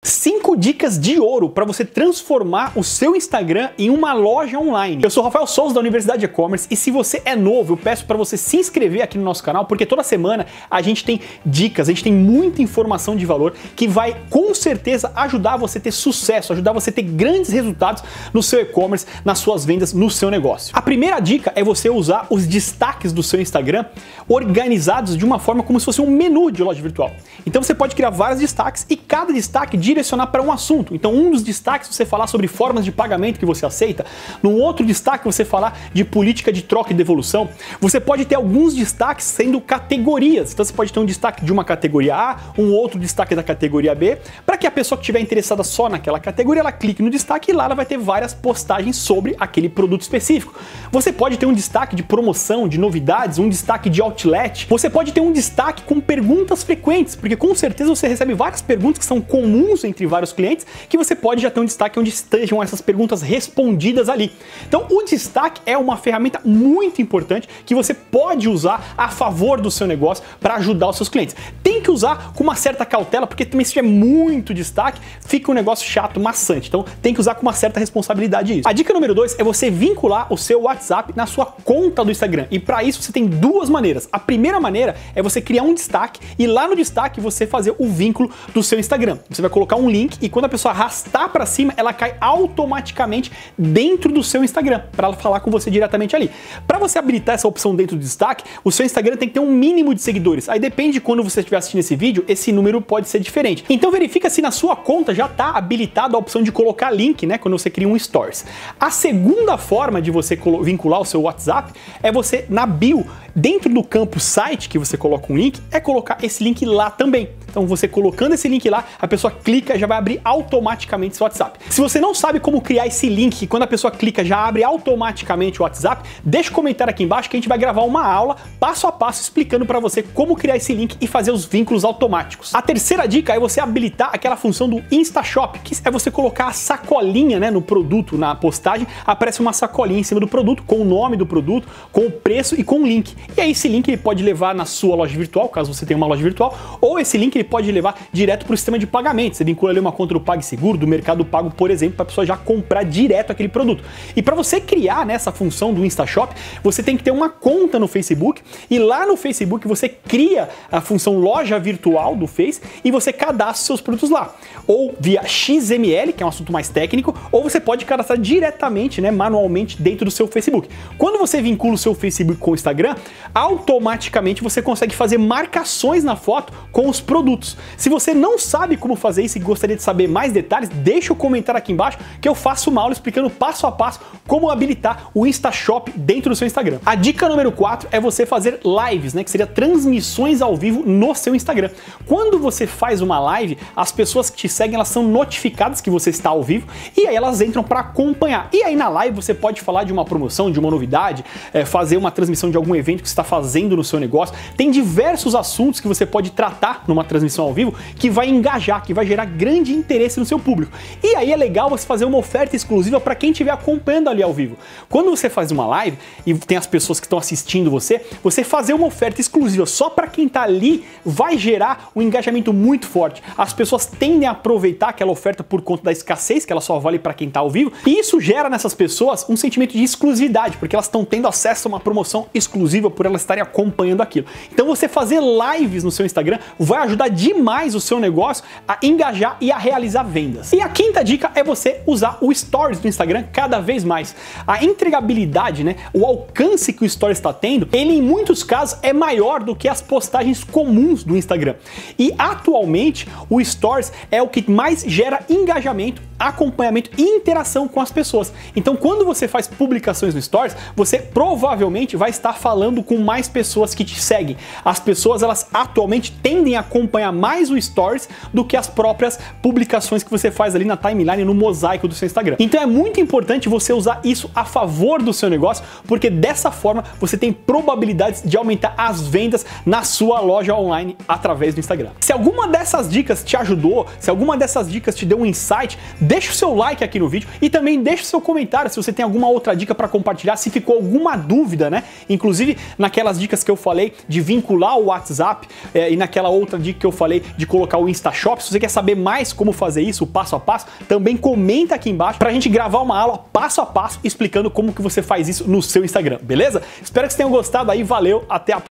5 dicas de ouro para você transformar o seu Instagram em uma loja online. Eu sou Rafael Souza da Universidade de E-Commerce e se você é novo, eu peço para você se inscrever aqui no nosso canal, porque toda semana a gente tem dicas, a gente tem muita informação de valor que vai com certeza ajudar você a ter sucesso, ajudar você a ter grandes resultados no seu e-commerce, nas suas vendas, no seu negócio. A primeira dica é você usar os destaques do seu Instagram organizados de uma forma como se fosse um menu de loja virtual. Então você pode criar vários destaques e cada destaque direcionar para um assunto. Então um dos destaques você falar sobre formas de pagamento que você aceita, no outro destaque você falar de política de troca e devolução. Você pode ter alguns destaques sendo categorias. Então você pode ter um destaque de uma categoria A, um outro destaque da categoria B, para que a pessoa que estiver interessada só naquela categoria, ela clique no destaque e lá ela vai ter várias postagens sobre aquele produto específico. Você pode ter um destaque de promoção, de novidades, um destaque de outlet. Você pode ter um destaque com perguntas frequentes, porque com certeza você recebe várias perguntas que são comuns entre vários clientes, que você pode já ter um destaque onde estejam essas perguntas respondidas ali. Então o destaque é uma ferramenta muito importante que você pode usar a favor do seu negócio para ajudar os seus clientes. Tem que usar com uma certa cautela, porque também se tiver muito destaque, fica um negócio chato, maçante. Então tem que usar com uma certa responsabilidade isso. A dica número 2 é você vincular o seu WhatsApp na sua conta do Instagram. E para isso você tem duas maneiras. A primeira maneira é você criar um destaque e lá no destaque você fazer o vínculo do seu Instagram. Você vai colocar um link e quando a pessoa arrastar para cima, ela cai automaticamente dentro do seu Instagram, para ela falar com você diretamente ali. Para você habilitar essa opção dentro do destaque, o seu Instagram tem que ter um mínimo de seguidores. Aí depende de quando você estiver assistindo esse vídeo, esse número pode ser diferente. Então verifica se na sua conta já está habilitada a opção de colocar link, né, quando você cria um Stories. A segunda forma de você vincular o seu WhatsApp é você, na bio, dentro do campo site que você coloca um link, é colocar esse link lá também. Então você colocando esse link lá, a pessoa clica e já vai abrir automaticamente seu WhatsApp. Se você não sabe como criar esse link, que quando a pessoa clica já abre automaticamente o WhatsApp, deixa um comentário aqui embaixo que a gente vai gravar uma aula passo a passo explicando para você como criar esse link e fazer os vínculos automáticos. A terceira dica é você habilitar aquela função do InstaShop, que é você colocar a sacolinha, né, no produto, na postagem, aparece uma sacolinha em cima do produto com o nome do produto, com o preço e com o link. E aí esse link ele pode levar na sua loja virtual, caso você tenha uma loja virtual, ou esse link ele pode levar direto para o sistema de pagamento. Você vincula ali uma conta do PagSeguro, do Mercado Pago, por exemplo, para a pessoa já comprar direto aquele produto. E para você criar nessa função do InstaShop, você tem que ter uma conta no Facebook e lá no Facebook você cria a função loja virtual do Face e você cadastra seus produtos lá. Ou via XML, que é um assunto mais técnico, ou você pode cadastrar diretamente, né, manualmente dentro do seu Facebook. Quando você vincula o seu Facebook com o Instagram, automaticamente você consegue fazer marcações na foto com os produtos. Se você não sabe como fazer isso e gostaria de saber mais detalhes, deixa o comentário aqui embaixo que eu faço uma aula explicando passo a passo como habilitar o InstaShop dentro do seu Instagram. A dica número 4 é você fazer lives, né, que seria transmissões ao vivo no seu Instagram. Quando você faz uma live, as pessoas que te seguem, elas são notificadas que você está ao vivo e aí elas entram para acompanhar. E aí na live você pode falar de uma promoção, de uma novidade, fazer uma transmissão de algum evento que você está fazendo no seu negócio. Tem diversos assuntos que você pode tratar numa transmissão ao vivo que vai engajar, que vai gerar grande interesse no seu público. E aí é legal você fazer uma oferta exclusiva para quem estiver acompanhando ali ao vivo. Quando você faz uma live e tem as pessoas que estão assistindo você fazer uma oferta exclusiva só para quem está ali vai gerar um engajamento muito forte. As pessoas tendem a aproveitar aquela oferta por conta da escassez, que ela só vale para quem está ao vivo, e isso gera nessas pessoas um sentimento de exclusividade, porque elas estão tendo acesso a uma promoção exclusiva por elas estarem acompanhando aquilo. Então você fazer lives no seu Instagram vai ajudar demais o seu negócio a engajar e a realizar vendas. E a quinta dica é você usar o Stories do Instagram cada vez mais. A entregabilidade, né, o alcance que o Stories está tendo, ele em muitos casos é maior do que as postagens comuns do Instagram. E atualmente o Stories é o que mais gera engajamento, acompanhamento e interação com as pessoas. Então quando você faz publicações no Stories, você provavelmente vai estar falando com mais pessoas que te seguem. As pessoas, elas atualmente tendem a acompanhar mais o Stories do que as próprias publicações que você faz ali na timeline, no mosaico do seu Instagram. Então é muito importante você usar isso a favor do seu negócio, porque dessa forma você tem probabilidades de aumentar as vendas na sua loja online através do Instagram. Se alguma dessas dicas te ajudou, se alguma dessas dicas te deu um insight, deixa o seu like aqui no vídeo e também deixa o seu comentário se você tem alguma outra dica para compartilhar, se ficou alguma dúvida, né? Inclusive, naquelas dicas que eu falei de vincular o WhatsApp e naquela outra dica que eu falei de colocar o InstaShop. Se você quer saber mais como fazer isso, o passo a passo, também comenta aqui embaixo pra gente gravar uma aula passo a passo explicando como que você faz isso no seu Instagram, beleza? Espero que vocês tenham gostado aí, valeu, até a próxima.